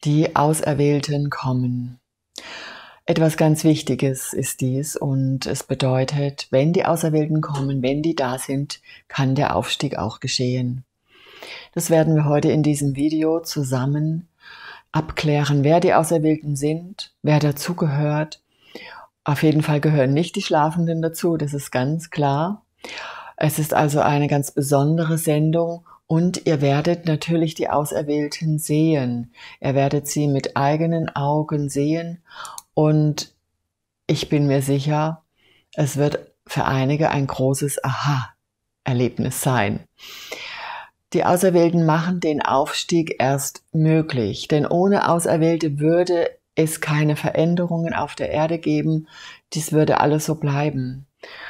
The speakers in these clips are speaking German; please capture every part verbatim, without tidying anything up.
Die Auserwählten kommen. Etwas ganz Wichtiges ist dies und es bedeutet, wenn die Auserwählten kommen, wenn die da sind, kann der Aufstieg auch geschehen. Das werden wir heute in diesem Video zusammen abklären, wer die Auserwählten sind, wer dazugehört. Auf jeden Fall gehören nicht die Schlafenden dazu, das ist ganz klar. Es ist also eine ganz besondere Sendung und ihr werdet natürlich die Auserwählten sehen. Ihr werdet sie mit eigenen Augen sehen und ich bin mir sicher, es wird für einige ein großes Aha-Erlebnis sein. Die Auserwählten machen den Aufstieg erst möglich, denn ohne Auserwählte würde es keine Veränderungen auf der Erde geben. Dies würde alles so bleiben.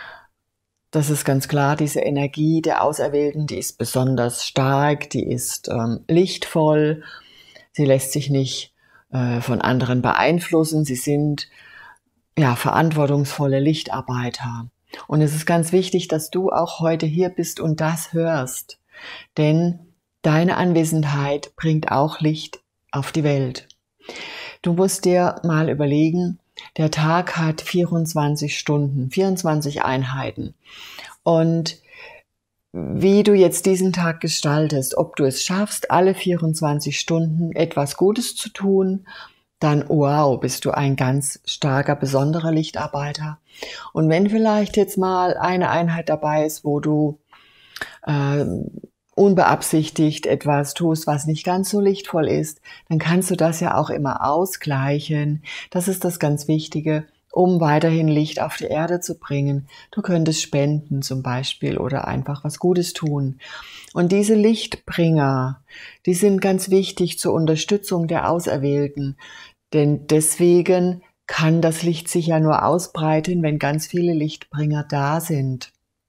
Das ist ganz klar, diese Energie der Auserwählten, die ist besonders stark, die ist ähm, lichtvoll, sie lässt sich nicht äh, von anderen beeinflussen, sie sind ja verantwortungsvolle Lichtarbeiter. Und es ist ganz wichtig, dass du auch heute hier bist und das hörst, denn deine Anwesenheit bringt auch Licht auf die Welt. Du musst dir mal überlegen, der Tag hat vierundzwanzig Stunden, vierundzwanzig Einheiten. Und wie du jetzt diesen Tag gestaltest, ob du es schaffst, alle vierundzwanzig Stunden etwas Gutes zu tun, dann wow, bist du ein ganz starker, besonderer Lichtarbeiter. Und wenn vielleicht jetzt mal eine Einheit dabei ist, wo du äh, unbeabsichtigt etwas tust, was nicht ganz so lichtvoll ist, dann kannst du das ja auch immer ausgleichen. Das ist das ganz Wichtige, um weiterhin Licht auf die Erde zu bringen. Du könntest spenden zum Beispiel oder einfach was Gutes tun. Und diese Lichtbringer, die sind ganz wichtig zur Unterstützung der Auserwählten, denn deswegen kann das Licht sich ja nur ausbreiten, wenn ganz viele Lichtbringer da sind.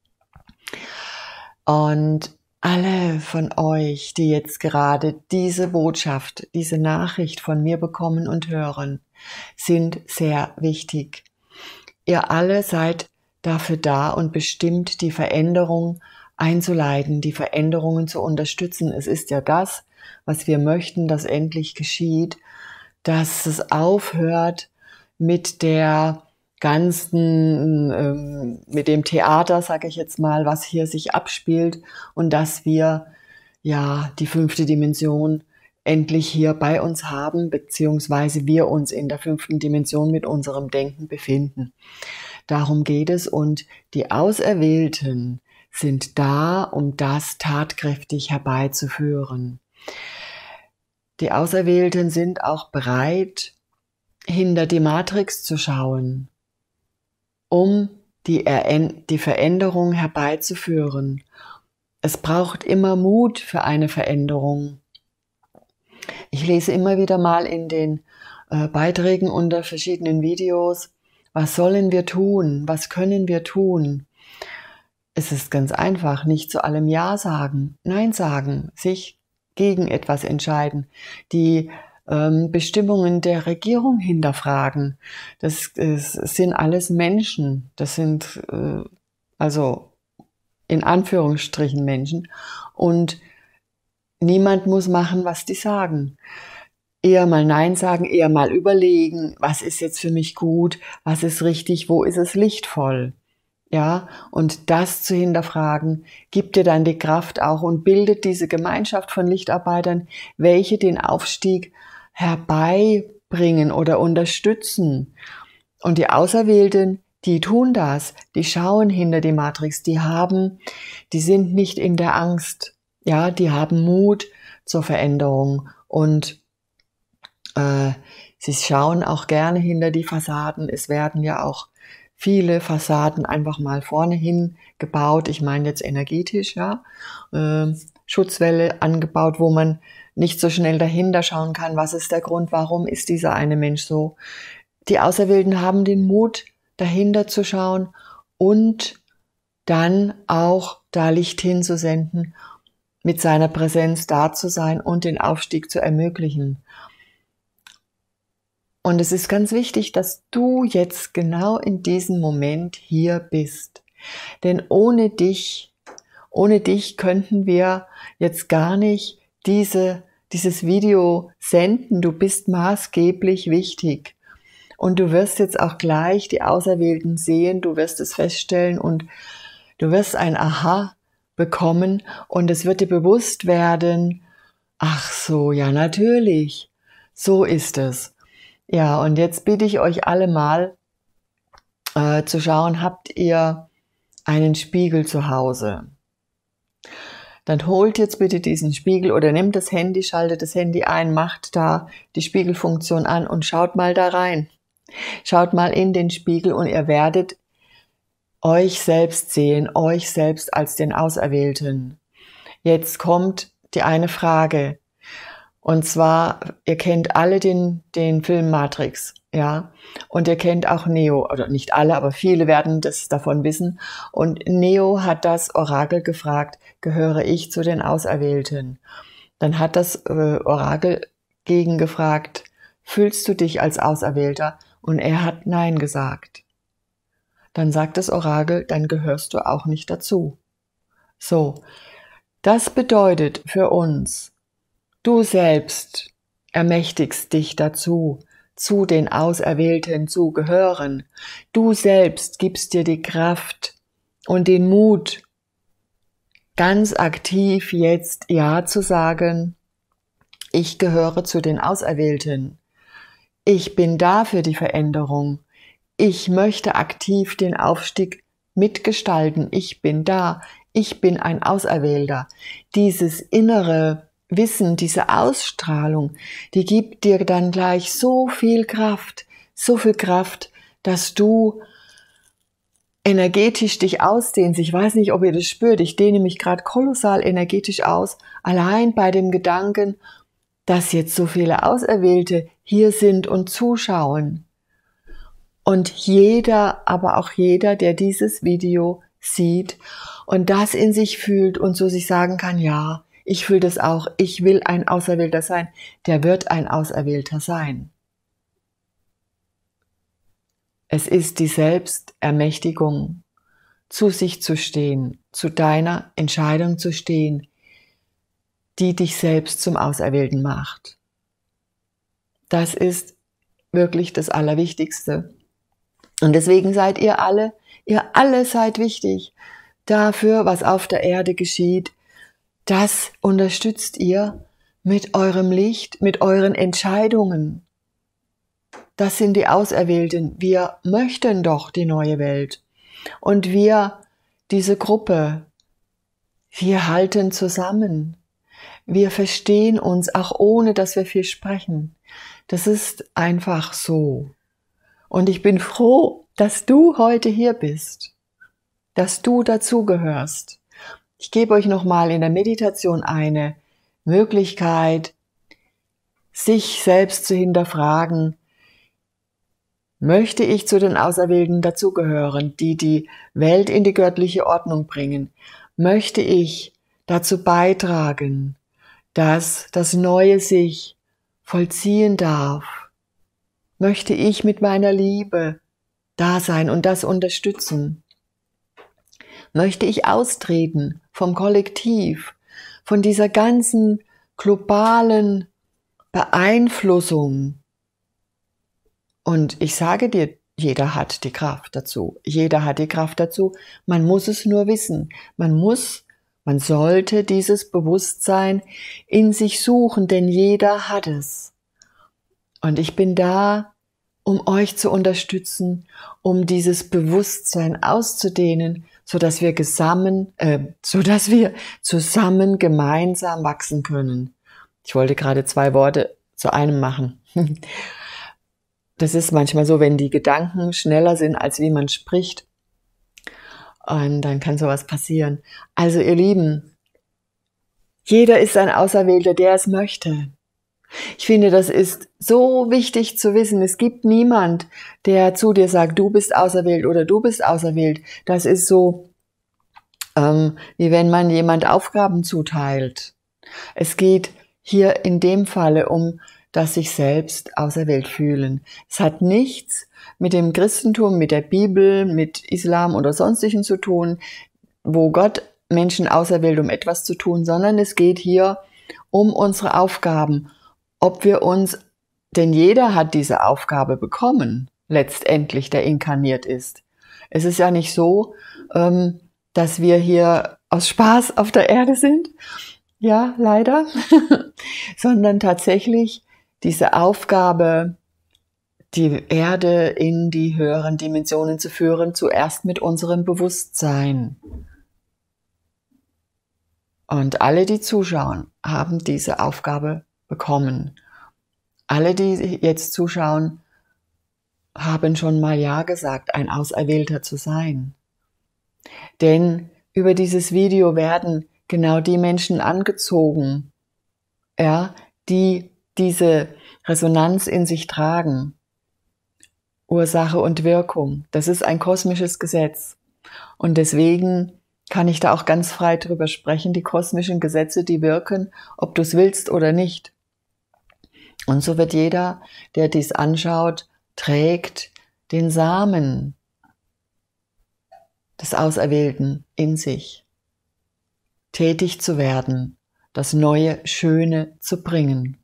Und alle von euch, die jetzt gerade diese Botschaft, diese Nachricht von mir bekommen und hören, sind sehr wichtig. Ihr alle seid dafür da und bestimmt, die Veränderung einzuleiten, die Veränderungen zu unterstützen. Es ist ja das, was wir möchten, dass endlich geschieht, dass es aufhört mit der ganzen, ähm, mit dem Theater, sage ich jetzt mal, was hier sich abspielt und dass wir ja die fünfte Dimension endlich hier bei uns haben, beziehungsweise wir uns in der fünften Dimension mit unserem Denken befinden. Darum geht es und die Auserwählten sind da, um das tatkräftig herbeizuführen. Die Auserwählten sind auch bereit, hinter die Matrix zu schauen, um die, die Veränderung herbeizuführen. Es braucht immer Mut für eine Veränderung. Ich lese immer wieder mal in den äh, Beiträgen unter verschiedenen Videos, was sollen wir tun, was können wir tun? Es ist ganz einfach, nicht zu allem Ja sagen, Nein sagen, sich gegen etwas entscheiden, die ähm, Bestimmungen der Regierung hinterfragen. Das, das sind alles Menschen, das sind äh, also in Anführungsstrichen Menschen und niemand muss machen, was die sagen. Eher mal Nein sagen, eher mal überlegen, was ist jetzt für mich gut, was ist richtig, wo ist es lichtvoll. Ja, und das zu hinterfragen, gibt dir dann die Kraft auch und bildet diese Gemeinschaft von Lichtarbeitern, welche den Aufstieg herbeibringen oder unterstützen. Und die Auserwählten, die tun das, die schauen hinter die Matrix, die haben, die sind nicht in der Angst, ja, die haben Mut zur Veränderung und äh, sie schauen auch gerne hinter die Fassaden. Es werden ja auch viele Fassaden einfach mal vorne hin gebaut. Ich meine jetzt energetisch, ja, äh, Schutzwelle angebaut, wo man nicht so schnell dahinter schauen kann, was ist der Grund, warum ist dieser eine Mensch so. Die Auserwählten haben den Mut, dahinter zu schauen und dann auch da Licht hinzusenden, mit seiner Präsenz da zu sein und den Aufstieg zu ermöglichen. Und es ist ganz wichtig, dass du jetzt genau in diesem Moment hier bist. Denn ohne dich, ohne dich könnten wir jetzt gar nicht diese dieses Video senden. Du bist maßgeblich wichtig. Und du wirst jetzt auch gleich die Auserwählten sehen, du wirst es feststellen und du wirst ein Aha bekommen und es wird dir bewusst werden, ach so, ja natürlich, so ist es. Ja, und jetzt bitte ich euch alle mal äh, zu schauen, habt ihr einen Spiegel zu Hause? Dann holt jetzt bitte diesen Spiegel oder nehmt das Handy, schaltet das Handy ein, macht da die Spiegelfunktion an und schaut mal da rein. Schaut mal in den Spiegel und ihr werdet euch selbst sehen, euch selbst als den Auserwählten. Jetzt kommt die eine Frage. Und zwar, ihr kennt alle den, den Film Matrix, ja. Und ihr kennt auch Neo, oder nicht alle, aber viele werden das davon wissen. Und Neo hat das Orakel gefragt, gehöre ich zu den Auserwählten? Dann hat das äh, Orakel gegengefragt, fühlst du dich als Auserwählter? Und er hat Nein gesagt. Dann sagt das Orakel, dann gehörst du auch nicht dazu. So, das bedeutet für uns, du selbst ermächtigst dich dazu, zu den Auserwählten zu gehören. Du selbst gibst dir die Kraft und den Mut, ganz aktiv jetzt Ja zu sagen, ich gehöre zu den Auserwählten. Ich bin da für die Veränderung. Ich möchte aktiv den Aufstieg mitgestalten. Ich bin da. Ich bin ein Auserwählter. Dieses innere Wissen, diese Ausstrahlung, die gibt dir dann gleich so viel Kraft, so viel Kraft, dass du energetisch dich ausdehnst. Ich weiß nicht, ob ihr das spürt. Ich dehne mich gerade kolossal energetisch aus, allein bei dem Gedanken, dass jetzt so viele Auserwählte hier sind und zuschauen. Und jeder, aber auch jeder, der dieses Video sieht und das in sich fühlt und so sich sagen kann, ja, ich fühle das auch, ich will ein Auserwählter sein, der wird ein Auserwählter sein. Es ist die Selbstermächtigung, zu sich zu stehen, zu deiner Entscheidung zu stehen, die dich selbst zum Auserwählten macht. Das ist wirklich das Allerwichtigste. Und deswegen seid ihr alle, ihr alle seid wichtig dafür, was auf der Erde geschieht. Das unterstützt ihr mit eurem Licht, mit euren Entscheidungen. Das sind die Auserwählten. Wir möchten doch die neue Welt. Und wir, diese Gruppe, wir halten zusammen. Wir verstehen uns, auch ohne dass wir viel sprechen. Das ist einfach so. Und ich bin froh, dass du heute hier bist, dass du dazugehörst. Ich gebe euch nochmal in der Meditation eine Möglichkeit, sich selbst zu hinterfragen, möchte ich zu den Auserwählten dazugehören, die die Welt in die göttliche Ordnung bringen? Möchte ich dazu beitragen, dass das Neue sich vollziehen darf? Möchte ich mit meiner Liebe da sein und das unterstützen? Möchte ich austreten vom Kollektiv, von dieser ganzen globalen Beeinflussung? Und ich sage dir, jeder hat die Kraft dazu. Jeder hat die Kraft dazu. Man muss es nur wissen. Man muss, man sollte dieses Bewusstsein in sich suchen, denn jeder hat es. Und ich bin da, um euch zu unterstützen, um dieses Bewusstsein auszudehnen, so dass wir zusammen, äh, so dass wir zusammen gemeinsam wachsen können. Ich wollte gerade zwei Worte zu einem machen. Das ist manchmal so, wenn die Gedanken schneller sind, als wie man spricht. Und dann kann sowas passieren. Also ihr Lieben, jeder ist ein Auserwählter, der es möchte. Ich finde, das ist so wichtig zu wissen. Es gibt niemand, der zu dir sagt, du bist auserwählt oder du bist auserwählt. Das ist so, ähm, wie wenn man jemand Aufgaben zuteilt. Es geht hier in dem Falle um das sich selbst auserwählt fühlen. Es hat nichts mit dem Christentum, mit der Bibel, mit Islam oder sonstigen zu tun, wo Gott Menschen auserwählt, um etwas zu tun, sondern es geht hier um unsere Aufgaben, ob wir uns, denn jeder hat diese Aufgabe bekommen, letztendlich, der inkarniert ist. Es ist ja nicht so, ähm, dass wir hier aus Spaß auf der Erde sind, ja, leider, sondern tatsächlich diese Aufgabe, die Erde in die höheren Dimensionen zu führen, zuerst mit unserem Bewusstsein. Und alle, die zuschauen, haben diese Aufgabe bekommen. Alle, die jetzt zuschauen, haben schon mal Ja gesagt, ein Auserwählter zu sein. Denn über dieses Video werden genau die Menschen angezogen, ja, die diese Resonanz in sich tragen. Ursache und Wirkung, das ist ein kosmisches Gesetz. Und deswegen kann ich da auch ganz frei drüber sprechen, die kosmischen Gesetze, die wirken, ob du es willst oder nicht. Und so wird jeder, der dies anschaut, trägt den Samen des Auserwählten in sich, tätig zu werden, das Neue, Schöne zu bringen.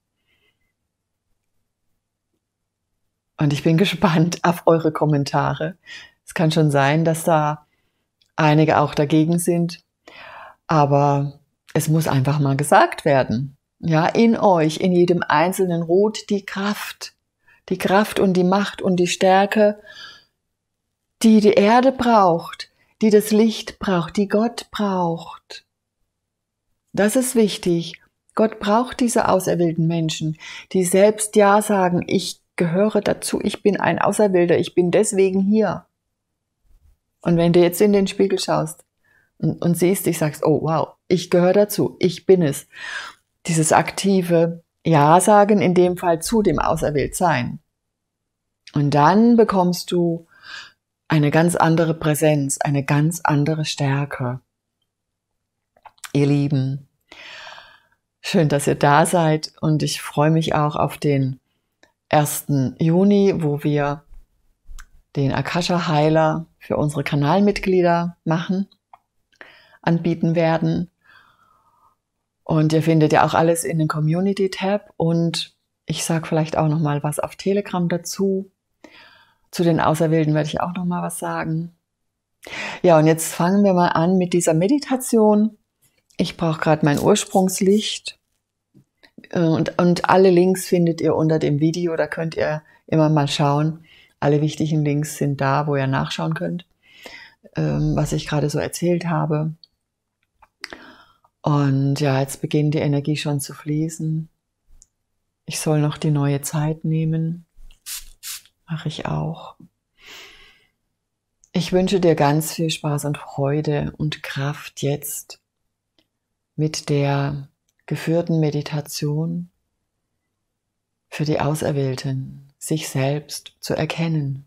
Und ich bin gespannt auf eure Kommentare. Es kann schon sein, dass da einige auch dagegen sind, aber es muss einfach mal gesagt werden. Ja, in euch, in jedem Einzelnen ruht die Kraft, die Kraft und die Macht und die Stärke, die die Erde braucht, die das Licht braucht, die Gott braucht. Das ist wichtig. Gott braucht diese auserwählten Menschen, die selbst Ja sagen, ich gehöre dazu, ich bin ein Auserwählter, ich bin deswegen hier. Und wenn du jetzt in den Spiegel schaust und, und siehst, ich sagst, oh wow, ich gehöre dazu, ich bin es. Dieses aktive Ja sagen, in dem Fall zu dem Auserwähltsein. Und dann bekommst du eine ganz andere Präsenz, eine ganz andere Stärke. Ihr Lieben, schön, dass ihr da seid und ich freue mich auch auf den ersten Juni, wo wir den Akasha-Heiler für unsere Kanalmitglieder machen, anbieten werden. Und ihr findet ja auch alles in den Community-Tab und ich sage vielleicht auch noch mal was auf Telegram dazu. Zu den Auserwählten werde ich auch noch mal was sagen. Ja, und jetzt fangen wir mal an mit dieser Meditation. Ich brauche gerade mein Ursprungslicht und, und alle Links findet ihr unter dem Video, da könnt ihr immer mal schauen. Alle wichtigen Links sind da, wo ihr nachschauen könnt, ähm, was ich gerade so erzählt habe. Und ja, jetzt beginnt die Energie schon zu fließen. Ich soll noch die neue Zeit nehmen. Mache ich auch. Ich wünsche dir ganz viel Spaß und Freude und Kraft jetzt mit der geführten Meditation für die Auserwählten, sich selbst zu erkennen.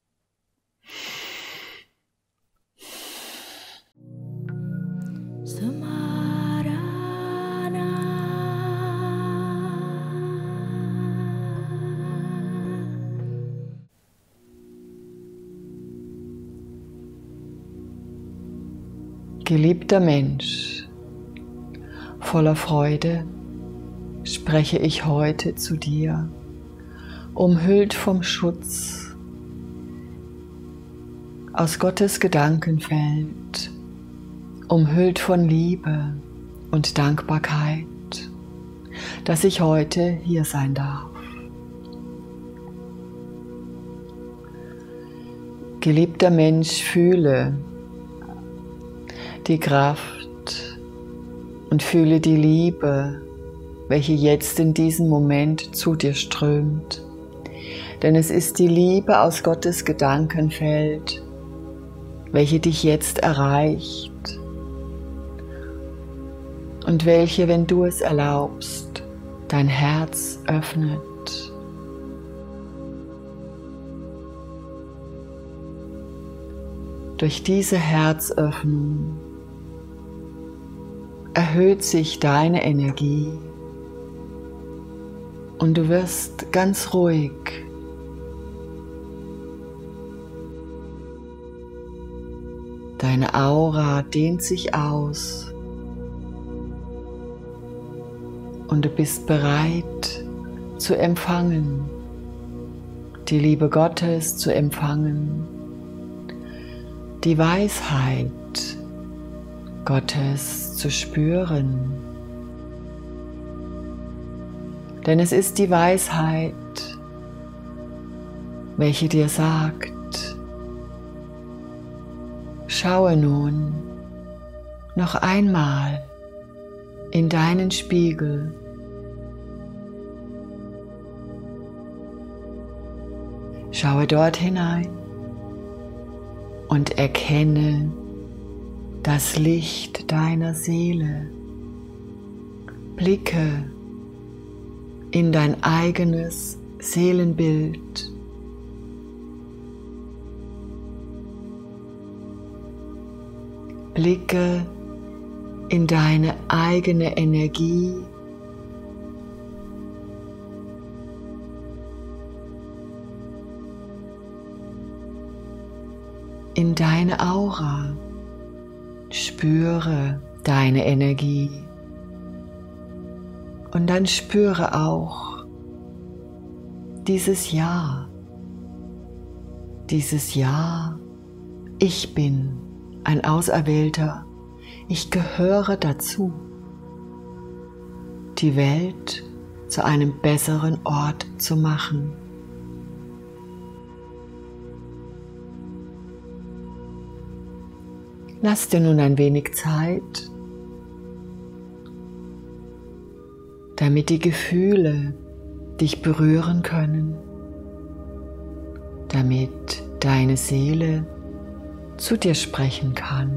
Geliebter Mensch, voller Freude spreche ich heute zu dir, umhüllt vom Schutz aus Gottes Gedankenfeld, umhüllt von Liebe und Dankbarkeit, dass ich heute hier sein darf. Geliebter Mensch, fühle die Kraft und fühle die Liebe, welche jetzt in diesem Moment zu dir strömt. Denn es ist die Liebe aus Gottes Gedankenfeld, welche dich jetzt erreicht und welche, wenn du es erlaubst, dein Herz öffnet. Durch diese Herzöffnung erhöht sich deine Energie und du wirst ganz ruhig. Deine Aura dehnt sich aus und du bist bereit zu empfangen, die Liebe Gottes zu empfangen, die Weisheit Gottes zu spüren. Denn es ist die Weisheit, welche dir sagt: Schaue nun noch einmal in deinen Spiegel. Schaue dort hinein und erkenne das Licht deiner Seele. Blicke in dein eigenes Seelenbild. Blicke in deine eigene Energie. In deine Aura. Spüre deine Energie. Und dann spüre auch dieses Ja. Dieses Ja, ich bin ein Auserwählter. Ich gehöre dazu, die Welt zu einem besseren Ort zu machen. Lass dir nun ein wenig Zeit, damit die Gefühle dich berühren können, damit deine Seele zu dir sprechen kann.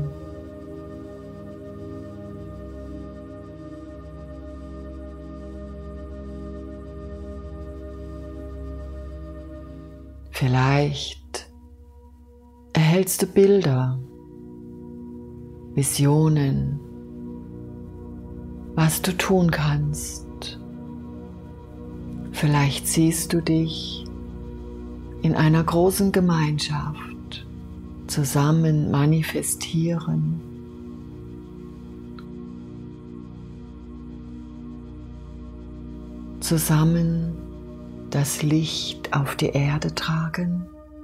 Vielleicht erhältst du Bilder, Visionen, was du tun kannst. Vielleicht siehst du dich in einer großen Gemeinschaft zusammen manifestieren. Zusammen das Licht auf die Erde tragen.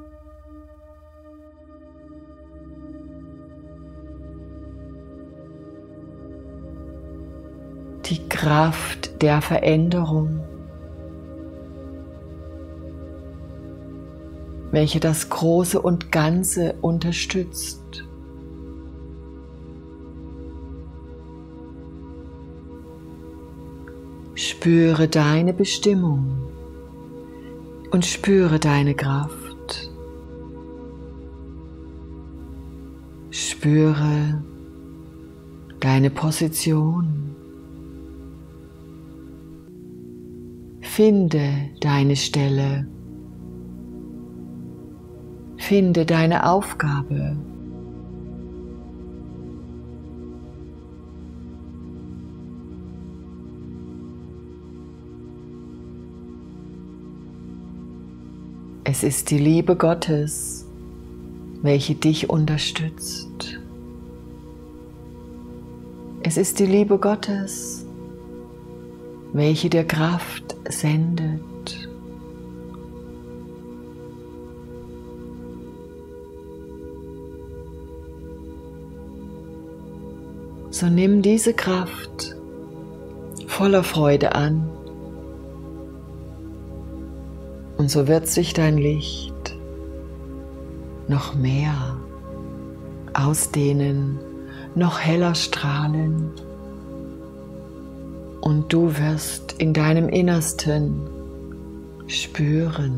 Die Kraft der Veränderung, welche das Große und Ganze unterstützt. Spüre deine Bestimmung und spüre deine Kraft. Spüre deine Position. Finde deine Stelle. Finde deine Aufgabe. Es ist die Liebe Gottes, welche dich unterstützt. Es ist die Liebe Gottes, welche dir Kraft sendet. So nimm diese Kraft voller Freude an und so wird sich dein Licht noch mehr ausdehnen, noch heller strahlen und du wirst in deinem Innersten spüren,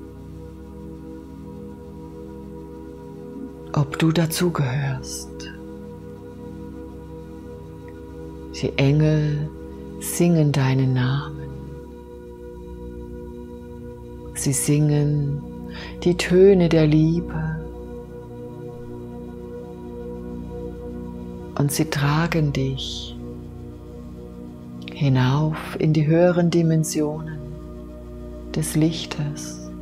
ob du dazugehörst. Die Engel singen deinen Namen. Sie singen die Töne der Liebe. Und sie tragen dich hinauf in die höheren Dimensionen des Lichtes.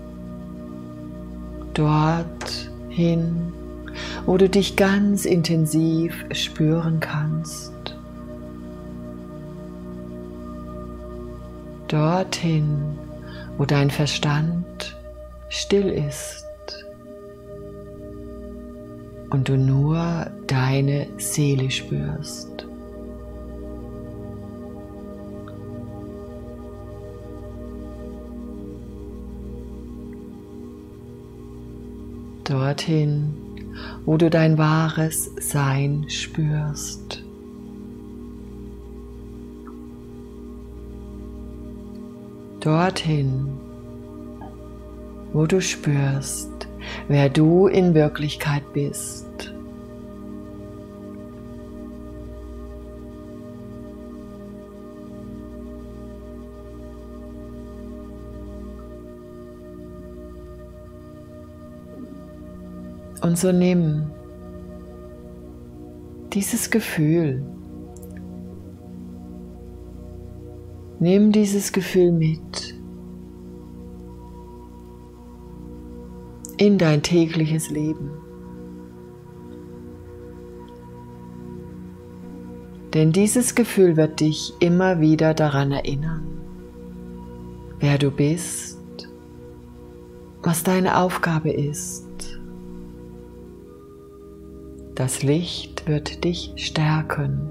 Dorthin, wo du dich ganz intensiv spüren kannst. dorthin, wo dein Verstand still ist und du nur deine Seele spürst. Dorthin, wo du dein wahres Sein spürst. Dorthin, wo du spürst, wer du in Wirklichkeit bist. Und so nimm dieses Gefühl, nimm dieses Gefühl mit in dein tägliches Leben. Denn dieses Gefühl wird dich immer wieder daran erinnern, wer du bist, was deine Aufgabe ist. Das Licht wird dich stärken.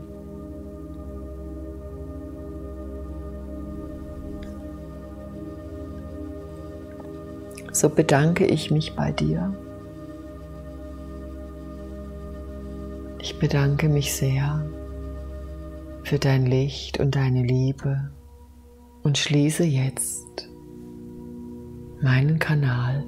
So bedanke ich mich bei dir. Ich bedanke mich sehr für dein Licht und deine Liebe und schließe jetzt meinen Kanal.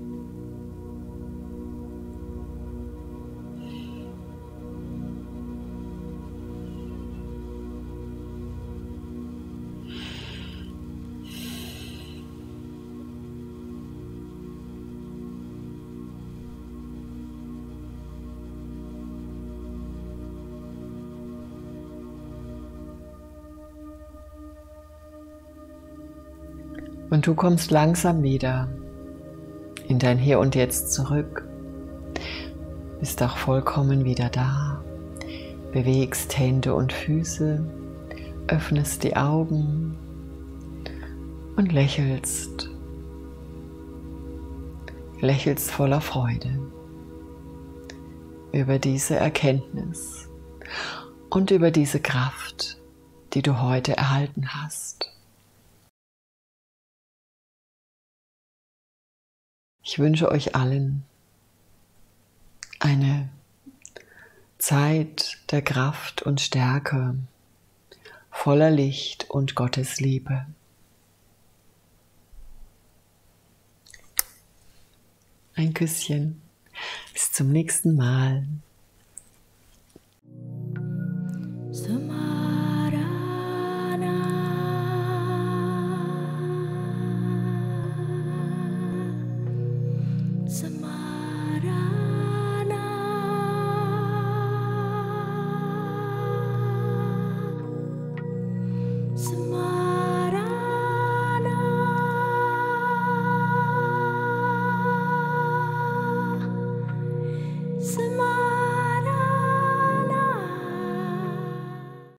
Und du kommst langsam wieder in dein Hier und Jetzt zurück, bist auch vollkommen wieder da, bewegst Hände und Füße, öffnest die Augen und lächelst, lächelst voller Freude über diese Erkenntnis und über diese Kraft, die du heute erhalten hast. Ich wünsche euch allen eine Zeit der Kraft und Stärke, voller Licht und Gottes Liebe. Ein Küsschen. Bis zum nächsten Mal.